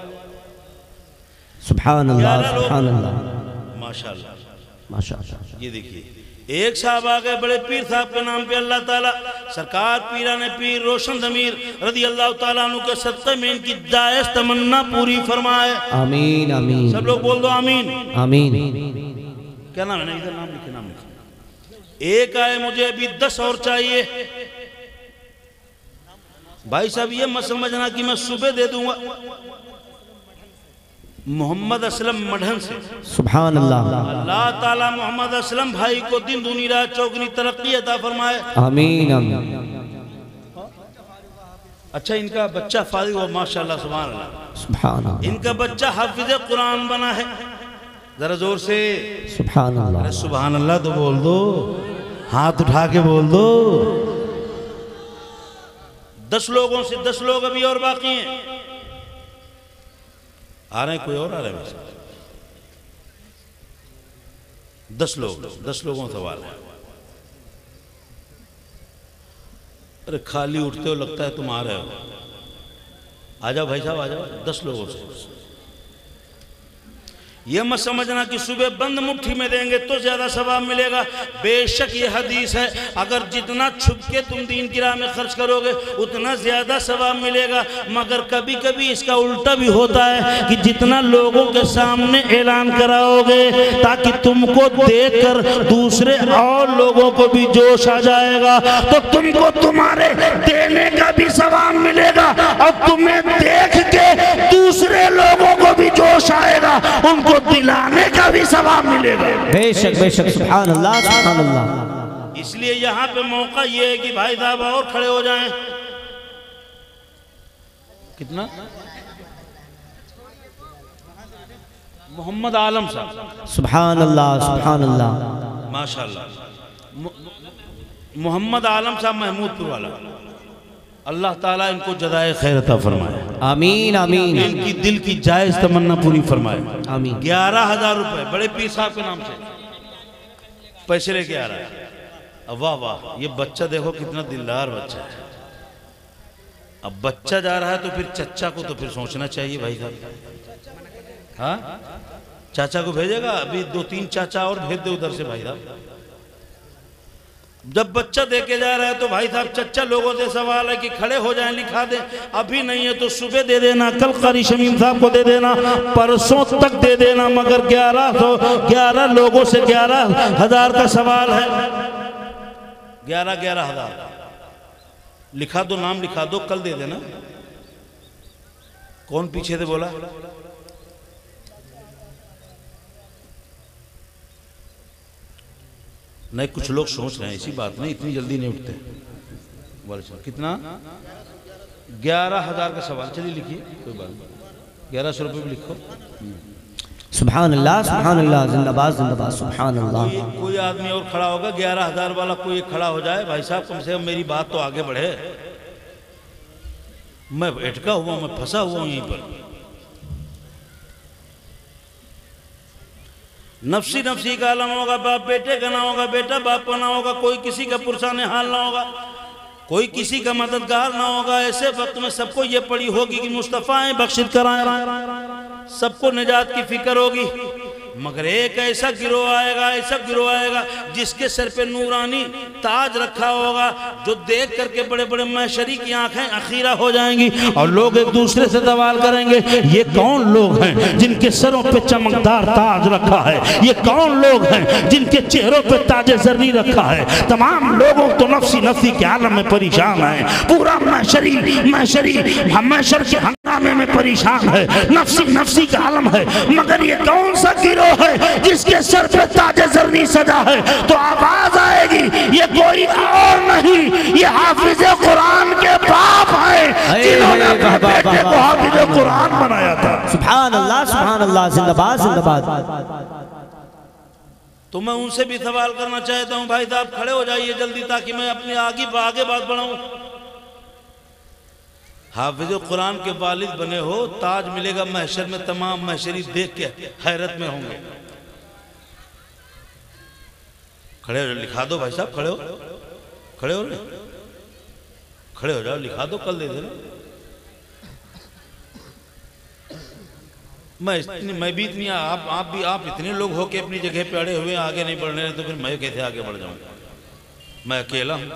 सुभान अल्लाह, सुभान अल्लाह, माशाअल्लाह माशाअल्लाह। ये देखिए, एक साहब आ गए बड़े पीर साहब के नाम पे, अल्लाह ताला सरकार पीराने पीर रोशन ज़मीर रज़ी अल्लाह ताला अन्हु के सदक़े में इनकी जायज़ तमन्ना पूरी फरमाए। आमीन आमीन, सब लोग बोल दो आमीन आमीन। क्या नाम है? ना इधर नाम लिखे, नाम लिखे। एक आए, मुझे अभी दस और चाहिए। भाई साहब ये मत समझना कि मैं सुबह दे दूंगा, मोहम्मद असलम मढ़न से सुभान अल्लाह। अल्लाह ताला मोहम्मद असलम भाई को दिन दूनी रात चौगनी तरक्की अता फरमाए। आमीन आमीन। अच्छा, इनका बच्चा फारिग हुआ माशाल्लाह सुभान अल्लाह सुभान अल्लाह। इनका बच्चा हाफिज कुरान बना है। जरा जोर से सुभान अल्लाह। अरे सुभान अल्लाह तो बोल दो, हाथ उठा के बोल दो। दस लोगों से दस लोग अभी और बाकी हैं। आ रहे हैं, कोई और आ रहे हैं? दस लोग, दस लोगों का सवाल है। अरे खाली उठते हो, लगता है तुम आ रहे हो। आ जाओ भाई साहब, आ जाओ। दस लोगों से ये मत समझना कि सुबह बंद मुट्ठी में देंगे तो ज्यादा सवाब मिलेगा। बेशक ये हदीस है, अगर जितना छुप के तुम दीन की राह में खर्च करोगे उतना ज्यादा सवाब मिलेगा। मगर कभी कभी इसका उल्टा भी होता है कि जितना लोगों के सामने ऐलान कराओगे ताकि तुमको देखकर दूसरे और लोगों को भी जोश आ जाएगा, तो तुमको तुम्हारे देने का भी सवाब मिलेगा और तुम्हें देख के दूसरे लोगों को भी जोश आएगा, उनको दिलाने का भी सवाब मिलेगा। बेशक बेशक सुभान अल्लाह सुभान अल्लाह। इसलिए यहाँ पे मौका ये है कि भाई साहब और खड़े हो जाएं। कितना? मोहम्मद आलम साहब सुभान अल्लाह सुभान अल्लाह माशाल्लाह। मोहम्मद आलम साहब महमूदपुर वाला, अल्लाह ताला इनको जज़ाए खैर अता फरमाए। आमीन आमीन। इनकी दिल की जायज तमन्ना पूरी फरमाए। आमीन। ग्यारह हजार रुपए बड़े पीर साहब के नाम से पैसे लेके आ रहा है। वाह वाह, ये बच्चा देखो कितना दिलदार बच्चा है। अब बच्चा जा रहा है तो फिर चच्चा को तो फिर सोचना चाहिए भाई साहब। हाँ, चाचा को भेजेगा, अभी दो तीन चाचा और भेज दे उधर से भाई साहब। जब बच्चा देके जा रहा है तो भाई साहब चच्चा लोगों से सवाल है कि खड़े हो जाएं, लिखा दें। अभी नहीं है तो सुबह दे देना, कल कारी शमीम साहब को दे देना, परसों तक दे देना। मगर ग्यारह सौ ग्यारह लोगों से ग्यारह हजार का सवाल है। ग्यारह ग्यारह हजार लिखा दो, नाम लिखा दो, कल दे देना। कौन पीछे से बोला? नहीं, कुछ लोग सोच रहे हैं इसी बात नहीं, इतनी जल्दी नहीं उठते। बोले कितना? ग्यारह हजार का सवाल। चलिए लिखिए, कोई बात नहीं, ग्यारह सौ रुपये भी लिखो। सुभान अल्लाह सुभान अल्लाह। जिंदाबाद जिंदाबाद सुभान अल्लाह। कोई, कोई आदमी और खड़ा होगा, ग्यारह हजार वाला कोई खड़ा हो जाए। भाई साहब कम से कम मेरी बात तो आगे बढ़े। मैं अटका हुआ, मैं फंसा हुआ हूँ यहीं पर। नफसी नफसी का आलम होगा, बाप बेटे का ना होगा, बेटा बाप का ना होगा, कोई किसी का पुरसाने हाल ना होगा, कोई किसी का मददगार ना होगा। ऐसे वक्त में सबको ये पड़ी होगी कि मुस्तफ़ा बख्शित कराएं, सबको निजात की फिक्र होगी। मगर एक ऐसा गिरोह आएगा, ऐसा गिरोह आएगा जिसके सर पे नूरानी ताज रखा होगा, जो देख करके बड़े बड़े महशरी की आंखें अखीरा हो जाएंगी और लोग एक दूसरे से सवाल करेंगे, ये कौन लोग हैं जिनके सरों पे चमकदार ताज रखा है? ये कौन लोग हैं जिनके चेहरों पे ताज जर्नी रखा है? तमाम लोगों तो नफसी नफसी के आलम में परेशान है। पूरा महशरी महशरी महशर के हंगामे में परेशान है, नफसी नफसी का आलम है। मगर ये कौन सा गिरोह है जिसके सर पे ताज जर्नी सजा है? तो आवाज आएगी, ये कोई और नहीं, ये हाफिज कुरान के बाप हैं जिन्होंने अपने बेटे को हाफिज कुरान बनाया था। सुभान अल्लाह सुभान अल्लाह। जिंदाबाद जिंदाबाद। तो मैं उनसे भी सवाल करना चाहता हूँ, भाई साहब खड़े हो जाइए जल्दी, ताकि मैं अपनी आगे आगे बात बढ़ाऊं। हाफिज कुरान के वालिद बने हो, ताज मिलेगा महशर में, तमाम महशरी देख के हैरत में होंगे। खड़े हो, लिखा दो भाई साहब, खड़े हो, खड़े हो, खड़े हो जाओ, लिखा दो, कल दे देना। मैं इतनी मैं भी इतनी आप आप भी आप इतने लोग हो के अपनी जगह पे अड़े हुए आगे नहीं बढ़ रहे, तो फिर मैं कैसे आगे बढ़ जाऊं? मैं अकेला हूं।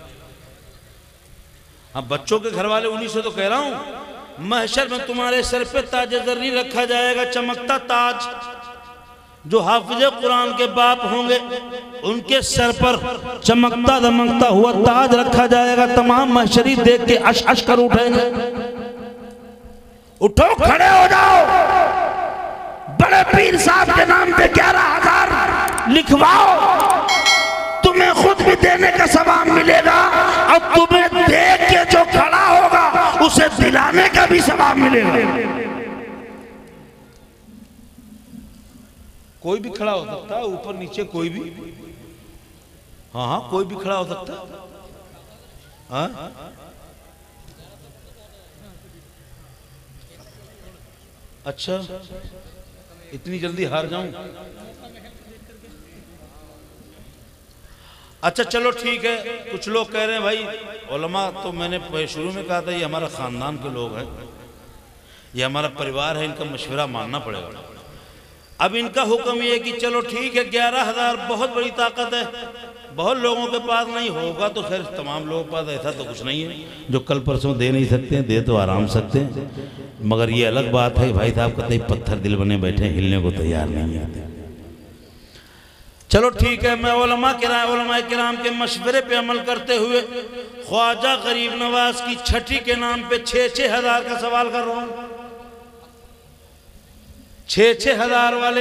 हाँ, बच्चों के घर वाले, उन्हीं से तो कह रहा हूं। महशर में तुम्हारे सर पे ताज जर्नी रखा जाएगा, चमकता ताज। जो हाफिज कुरान के बाप होंगे उनके सर पर चमकता दमकता हुआ ताज रखा जाएगा। तमाम महशरी देख के अश अश कर उठेंगे। उठो, खड़े हो जाओ, बड़े पीर साहब के नाम पे ग्यारह हजार लिखवाओ, तुम्हें खुद भी देने का सवाब मिलेगा और तुम्हें देख के जो खड़ा होगा उसे दिलाने का भी सवाब मिलेगा। कोई भी खड़ा हो सकता है, ऊपर नीचे कोई भी, हाँ हाँ कोई भी खड़ा हो सकता है। हाँ अच्छा, इतनी जल्दी हार जाऊं? अच्छा चलो ठीक है। कुछ लोग कह रहे हैं भाई उलमा, तो मैंने शुरू में कहा था ये हमारा खानदान के लोग हैं, ये हमारा परिवार है, इनका मशवरा मानना पड़ेगा। अब इनका हुक्म ये है कि चलो ठीक है, ग्यारह हजार बहुत बड़ी ताकत है, बहुत लोगों के पास नहीं होगा तो खैर तमाम लोगों के पास ऐसा तो कुछ नहीं है, जो कल परसों दे नहीं सकते हैं दे तो आराम सकते हैं, मगर ये अलग बात है भाई साहब कतई पत्थर दिल बने बैठे हिलने को तैयार नहीं है। चलो ठीक है, मैं उलमा किराम उलमा किराम के मशवरे पे अमल करते हुए ख्वाजा गरीब नवाज की छठी के नाम पे छः छः हजार का सवाल कर रहा हूँ। छः छः हजार वाले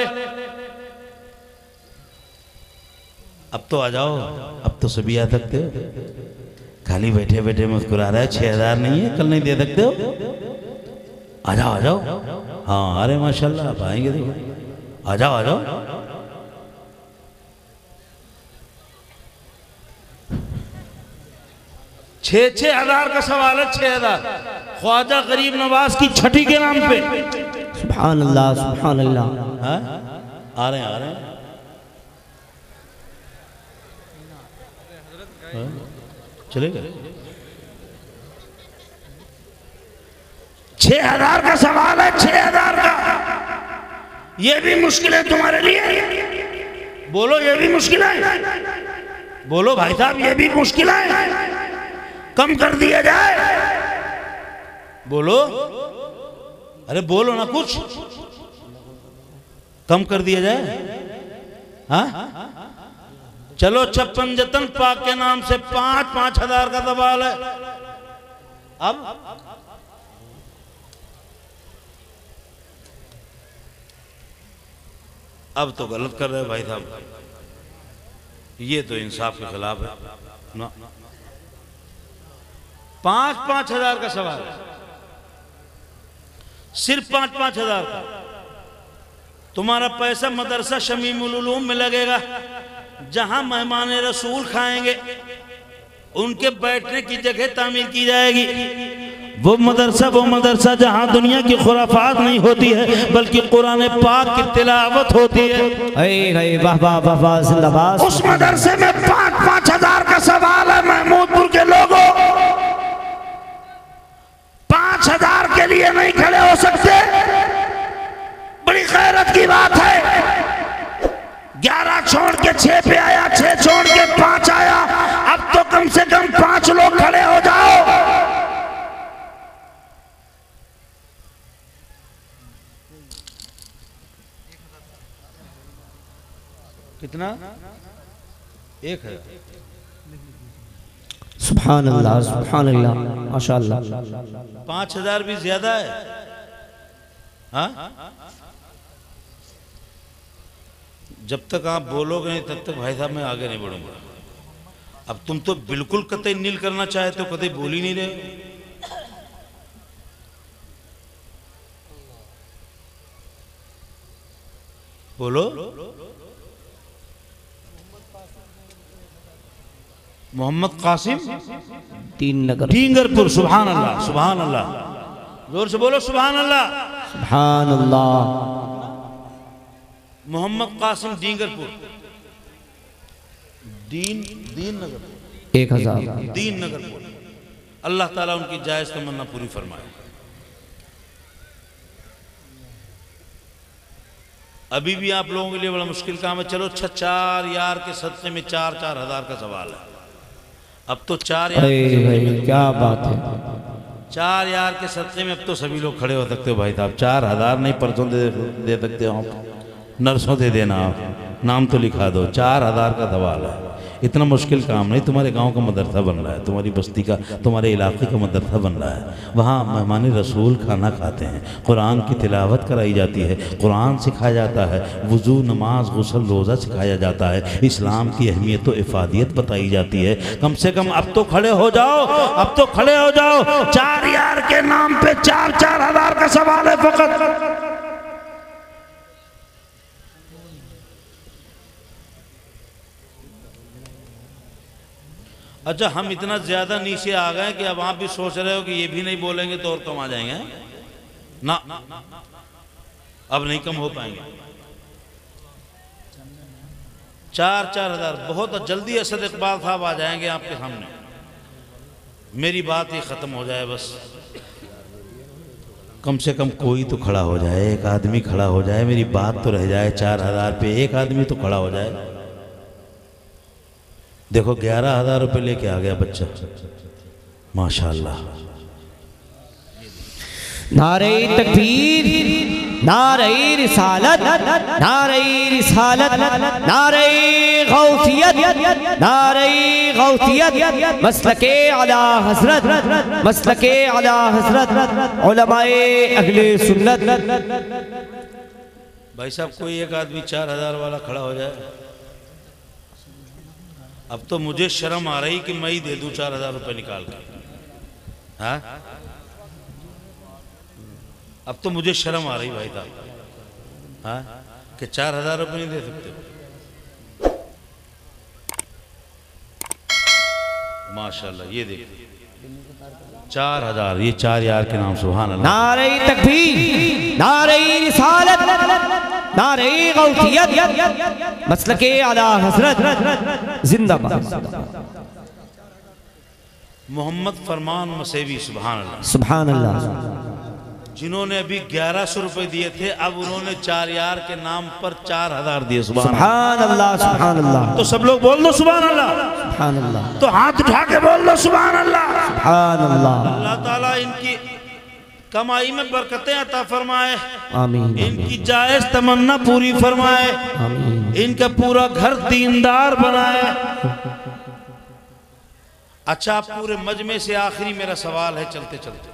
अब तो आ जाओ, अब तो सभी आ सकते हो। खाली बैठे बैठे मुस्कुरा रहा है, छः हजार नहीं है, कल नहीं दे सकते हो? आ जाओ आ जाओ। हाँ अरे माशाल्लाह आप आएंगे, देखो आ जाओ आ जाओ। छः छः हजार का सवाल है, छः हजार ख्वाजा गरीब नवाज की छठी के नाम पे। सुभान अल्लाह सुभान अल्लाह। हाँ आ रहे हैं आ रहे हैं। चलेगा? छह हजार का सवाल है, छह हजार का। ये भी मुश्किल है तुम्हारे लिए? बोलो ये भी मुश्किल है? बोलो भाई साहब ये भी मुश्किल है? कम कर दिया जाए? बोलो, अरे बोलो ना, कुछ कम कर दिया जाए। हाँ चलो छप्पन जतन पाक के नाम से पांच पांच हजार का सवाल है। अब अब तो गलत कर रहे हैं भाई साहब, ये तो इंसाफ के खिलाफ है ना। पांच पांच हजार का सवाल है, सिर्फ पांच पांच हजार का। तुम्हारा पैसा मदरसा शमीमुल उलूम में लगेगा, जहां मेहमान रसूल खाएंगे उनके बैठने की जगह तामीर की जाएगी। वो मदरसा वो मदरसा जहां दुनिया की खुराफात नहीं होती है बल्कि कुरान पाक की तिलावत होती है। वाह वाह वाह वाह जिंदाबाद। उस मदरसे में पांच पांच हजार का सवाल है। महमूदपुर के लोगों पांच हजार के लिए नहीं खड़े हो सकते, बड़ी गैरत की बात है। ग्यारह छोड़ के छह पे आया, छह छोड़ के पांच आया, अब तो कम से कम पांच लोग खड़े हो जाओ। कितना? एक है। सुभान अल्लाह सुभान अल्लाह माशाअल्लाह। पांच हजार भी ज्यादा है। हाँ जब तक आप बोलोगे नहीं तब तक भाई साहब मैं आगे नहीं बढ़ूंगा। अब तुम तो बिल्कुल कतई नील करना चाहते हो, कतई बोल ही नहीं रहे। बोलो। मोहम्मद कासिम तीन नगर डींगरपुर। सुभान अल्लाह सुभान अल्लाह, जोर से बोलो सुभान अल्लाह सुभान अल्लाह। मोहम्मद कासिम डींगरपुर, दीन दीन नगर एक हजार दीन नगरपुर। अल्लाह ताला उनकी जायज तमन्ना पूरी फरमाए। अभी भी आप लोगों के लिए बड़ा मुश्किल काम है। चलो छह चार यार के सदक़े में चार चार हजार का सवाल है। अब तो चार यार भाई क्या बात है, चार यार के सदक़े में अब तो सभी लोग खड़े हो सकते हो भाई साहब। चार हजार नहीं परसों दे, दे सकते हो आप, नरसों दे देना, आप नाम तो लिखा दो। चार हजार का सवाल है, इतना मुश्किल काम नहीं, तुम्हारे गांव का मदरसा बन रहा है, तुम्हारी बस्ती का, तुम्हारे इलाके का मदरसा बन रहा है। वहाँ मेहमान रसूल खाना खाते हैं, कुरान की तिलावत कराई जाती है, कुरान सिखाया जाता है, वुज़ू, नमाज, गुस्ल, रोज़ा सिखाया जाता है, इस्लाम की अहमियत व इफ़ादियत बताई जाती है। कम से कम अब तो खड़े हो जाओ, अब तो खड़े हो जाओ। चार यार के नाम पे चार चार हजार का सवाल है फकत। अच्छा, हम इतना ज्यादा नीचे आ गए कि अब आप भी सोच रहे हो कि ये भी नहीं बोलेंगे तो और कम आ जाएंगे ना, अब नहीं कम हो पाएंगे। चार चार हजार बहुत जल्दी असद इकबाल साहब आ जाएंगे आपके सामने। मेरी बात ये खत्म हो जाए बस, कम से कम कोई तो खड़ा हो जाए, एक आदमी खड़ा हो जाए, मेरी बात तो रह जाए। चार हजार पे एक आदमी तो खड़ा हो जाए। देखो ग्यारह हजार रुपये लेके आ गया बच्चा, माशाल्लाह। नारे तकबीर, नारे रिसालत, नारे रिसालत, नारे गौसियत, नारे गौसियत, मसलके आला हज़रत, मसलके आला हज़रत, उलमाए अहले सुन्नत। भाई साहब, कोई एक आदमी चार हजार वाला खड़ा हो जाए। अब तो मुझे शर्म आ रही कि मैं ही दे दूं चार हजार रुपये निकाल कर। हाँ, अब तो मुझे शर्म आ रही भाई साहब, हाँ, कि चार हजार रुपये नहीं दे सकते। माशाल्लाह, ये देखिए चार हजार, ये चार यार के नाम, सुभान अल्लाह। नारे तकबीर, नारे रिसालत, नारे गौसियत, मसलके आला हज़रत जिंदाबाद। मोहम्मद फरमान मसेवी, सुभान अल्लाह, सुभान अल्लाह। जिन्होंने अभी ग्यारह सौ रुपए दिए थे, अब उन्होंने चार यार के नाम पर चार हजार दिए। सुभान अल्लाह, सुभान अल्लाह। तो सब लोग बोल दो सुभान अल्लाह, सुभान अल्लाह। तो हाथ उठा के बोल दो सुभान अल्लाह, सुभान अल्लाह। अल्लाह ताला इनकी कमाई में बरकतें अता फरमाए, आमीन। इनकी जायज तमन्ना पूरी फरमाए, आमीन। इनका पूरा घर दीनदार बनाए। अच्छा, पूरे मजमे से आखिरी मेरा सवाल है, चलते चलते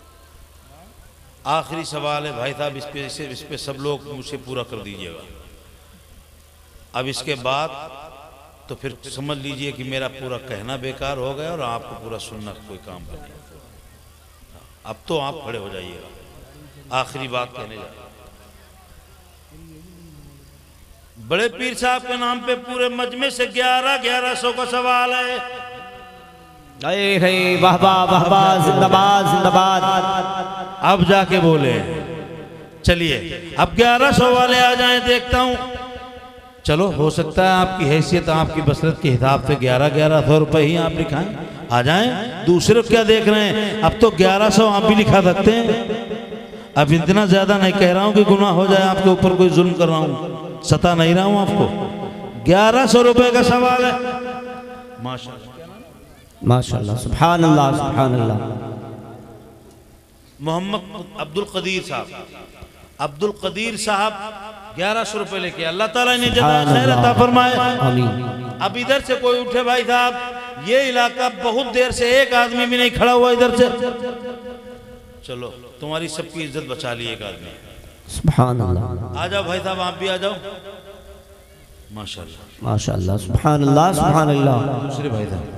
आखिरी सवाल है भाई साहब, इस पे इसे इस पे सब लोग मुझसे पूरा कर दीजिएगा। अब इसके बाद तो फिर समझ लीजिए कि मेरा पूरा कहना बेकार हो गया और आपको पूरा सुनना कोई काम का नहीं। अब तो आप खड़े हो जाइएगा, आखिरी बात कहने जा रहा हूं। बड़े पीर साहब के नाम पे पूरे मजमे से ग्यारह ग्यारह सौ का सवाल है। अरे है, वाह वाह वाह वाह, जिंदाबाद जिंदाबाद। अब जाके बोले, चलिए अब ग्यारह सौ वाले आ जाएं, देखता हूं। चलो, हो सकता है आपकी हैसियत, आपकी बसरत के हिसाब से ग्यारह ग्यारह सौ रुपये ही आप लिखाएं, आ जाएं। दूसरे क्या देख रहे हैं, अब तो ग्यारह सौ आप भी लिखा सकते हैं। अब इतना ज्यादा नहीं कह रहा हूं कि गुनाह हो जाए, आपके ऊपर कोई जुल्म कर रहा हूं, सता नहीं रहा हूं आपको। ग्यारह सौ रुपये का सवाल है। माशाल्लाह माशाल्लाह, सुभान अल्लाह, सुभान अल्लाह। मोहम्मद अब्दुल कदीर साहब, अब्दुल कदीर साहब ग्यारह सौ रुपये लेके, अल्लाह ताला इन्हें जज़ाए खैर अता फरमाए। आमीन। अब इधर से कोई उठे भाई साहब, ये इलाका बहुत देर से एक आदमी भी नहीं खड़ा हुआ इधर से। चलो, तुम्हारी सबकी इज्जत बचा ली एक आदमी। सुभान अल्लाह। आ जाओ भाई साहब, आप भी आ जाओ। माशाल्लाह माशाल्लाह, सुभान अल्लाह, सुभान अल्लाह। दूसरे भाई साहब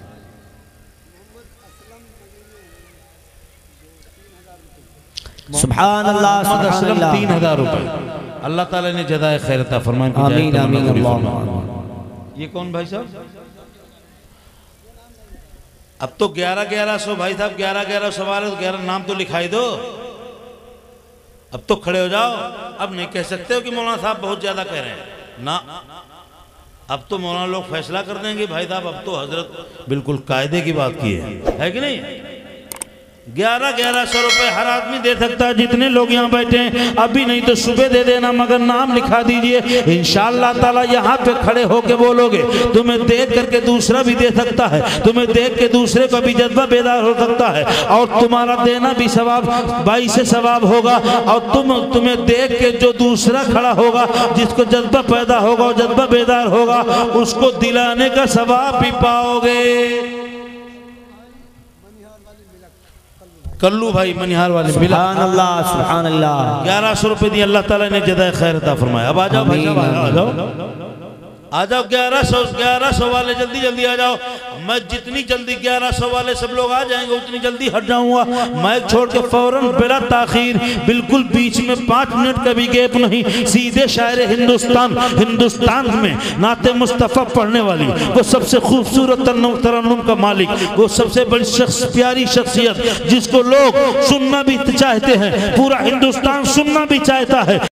सुभान अल्लाह, सुभान अल्लाह। तीन हजार रुपए, अल्लाह ताला ने जज़ाए खैर अता फरमाए। आमीन आमीन अल्लाह। ये कौन भाई साहब? अब तो ग्यारह ग्यारह सौ भाई साहब, ग्यारह ग्यारह सवाल है तो ग्यारह नाम तो लिखाई दो। अब तो खड़े हो जाओ। अब नहीं कह सकते हो कि मौलाना साहब बहुत ज्यादा कह रहे हैं ना। अब तो मौलाना लोग फैसला कर देंगे भाई साहब। अब तो हजरत बिल्कुल कायदे की बात की है, है कि नहीं? ग्यारह ग्यारह सौ रुपए हर आदमी दे सकता है। जितने लोग यहाँ बैठे हैं अभी नहीं तो सुबह दे देना, मगर नाम लिखा दीजिए। इंशाअल्लाह ताला यहाँ पे खड़े होके बोलोगे, तुम्हें देख करके दूसरा भी दे सकता है, तुम्हें देख के दूसरे का भी जज्बा बेदार हो सकता है, और तुम्हारा देना भी सवाब बाई से सवाब होगा, और तुम तुम्हें देख के जो दूसरा खड़ा होगा जिसको जज्बा पैदा होगा और जज्बा बेदार होगा उसको दिलाने का सवाब भी पाओगे। कल्लू भाई मनिहार वाले मिला, सुभान अल्लाह सुभान अल्लाह, ग्यारह सौ रुपए दिए, अल्लाह ताला ने जज़ाए खैर अता फरमाया। अब आ जाओ भाई साहब, आ जाओ आ जाओ, ग्यारह सौ ग्यारह सौ वाले जल्दी जल्दी आ जाओ। मैं जितनी जल्दी ग्यारह सौ वाले सब लोग आ जाएंगे उतनी जल्दी हट जाऊंगा। माइक छोड़ के फौरन बिला ताखीर, बिल्कुल बीच में पाँच मिनट का भी गैप नहीं, सीधे शायर हिंदुस्तान हिंदुस्तान में नाते मुस्तफ़ा पढ़ने वाली वो सबसे खूबसूरत तरन्नुम का मालिक, वो सबसे बड़ी शख्स, प्यारी शख्सियत जिसको लोग सुनना भी चाहते हैं, पूरा हिंदुस्तान सुनना भी चाहता है।